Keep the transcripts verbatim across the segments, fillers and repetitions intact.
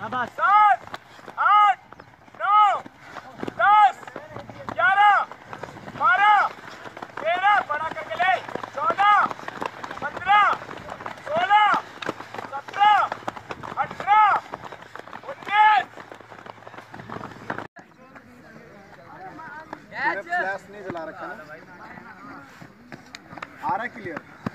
सात, आठ, नौ, दस, ग्यारह, बारह, तेरह, बड़ा करके ले, चौदह, पंद्रह, सोलह, सत्रह, अठारह, उन्नीस। फ्लैश नहीं जला रखा ना, आ रहा है क्लियर।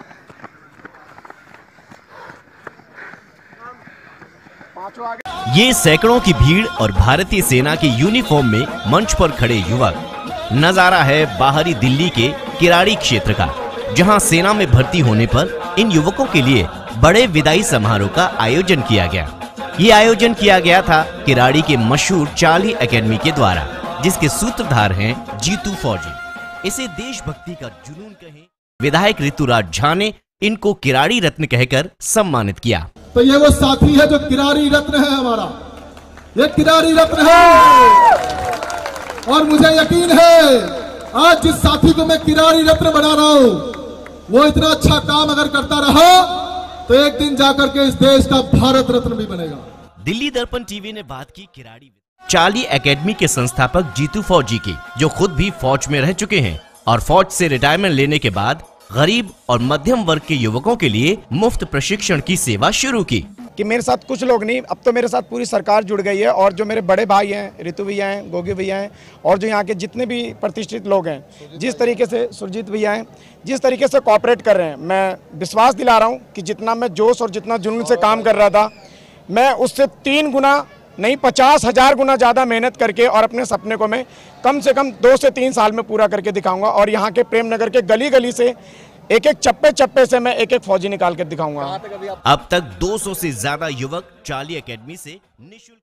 पांचों आगे। ये सैकड़ों की भीड़ और भारतीय सेना के यूनिफॉर्म में मंच पर खड़े युवक। नजारा है बाहरी दिल्ली के किराड़ी क्षेत्र का, जहां सेना में भर्ती होने पर इन युवकों के लिए बड़े विदाई समारोह का आयोजन किया गया। ये आयोजन किया गया था किराड़ी के मशहूर चार्ली एकेडमी के द्वारा, जिसके सूत्रधार हैं जीतू फौजी। इसे देशभक्ति का जुनून कहें। विधायक ऋतुराज झा ने इनको किराड़ी रत्न कहकर सम्मानित किया। तो ये वो साथी है जो किराड़ी रत्न है हमारा, ये किराड़ी रत्न है। और मुझे यकीन है आज जिस साथी को मैं किराड़ी रत्न बना रहा हूं, वो इतना अच्छा काम अगर करता रहा तो एक दिन जाकर के इस देश का भारत रत्न भी बनेगा। दिल्ली दर्पण टीवी ने बात की किराड़ी चार्ली एकेडमी के संस्थापक जीतू फौजी की, जो खुद भी फौज में रह चुके हैं और फौज से रिटायरमेंट लेने के बाद गरीब और मध्यम वर्ग के युवकों के लिए मुफ्त प्रशिक्षण की सेवा शुरू की। कि मेरे साथ कुछ लोग नहीं, अब तो मेरे साथ पूरी सरकार जुड़ गई है, और जो मेरे बड़े भाई हैं, ऋतु भैया हैं, गोगी भैया हैं, और जो यहाँ के जितने भी प्रतिष्ठित लोग हैं, जिस तरीके से सुरजीत भैया हैं, जिस तरीके से कोऑपरेट कर रहे हैं, मैं विश्वास दिला रहा हूँ कि जितना मैं जोश और जितना जुनून से काम कर रहा था, मैं उससे तीन गुना नहीं पचास हजार गुना ज़्यादा मेहनत करके और अपने सपने को मैं कम से कम दो से तीन साल में पूरा करके दिखाऊंगा। और यहाँ के प्रेम नगर के गली गली से एक एक चप्पे चप्पे से मैं एक एक फौजी निकाल कर दिखाऊंगा। अब तक दो सौ से ज्यादा युवक चार्ली एकेडमी से निःशुल्क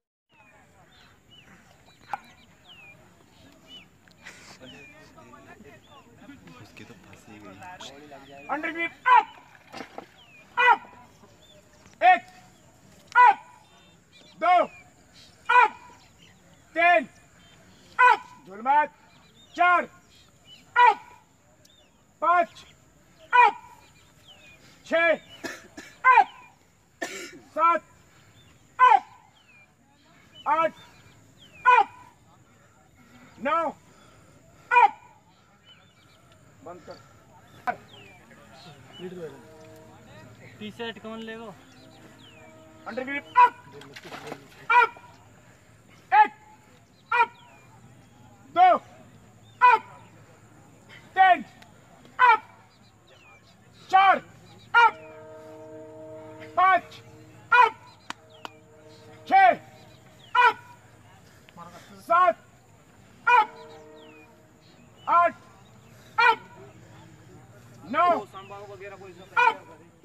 एक, अप, दो, अप, तीन, अप, झुलमत, चार, अप, पाँच, अप, छः, अप, सात, अप, आठ, अप, नौ, अप, बंद कर। टी शर्ट कौन लेगो? अंडर ग्रिप अप, अप, एक, अप, दो, अप, तीन, अप, चार, अप, पाँच, अप, छः, अप, सात, अप, आठ, अप, नौ, अप,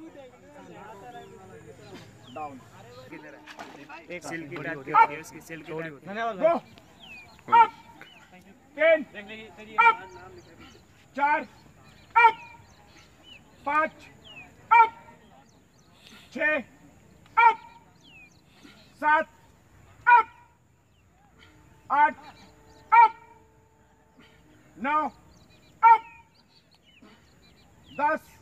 डाउन। एक सिल्की टाइप की होती है, उसकी सिल्की टाइप होती है। दो, अप, तीन, अप, चार, अप, पाँच, अप, छः, अप, सात, अप, आठ, अप, नौ, अप, दस,